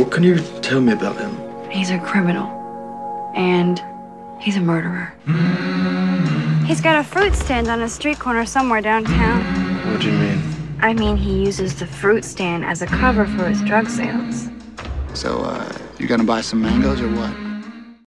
What can you tell me about him? He's a criminal. And he's a murderer. He's got a fruit stand on a street corner somewhere downtown. What do you mean? I mean, he uses the fruit stand as a cover for his drug sales. So, you gonna buy some mangoes or what?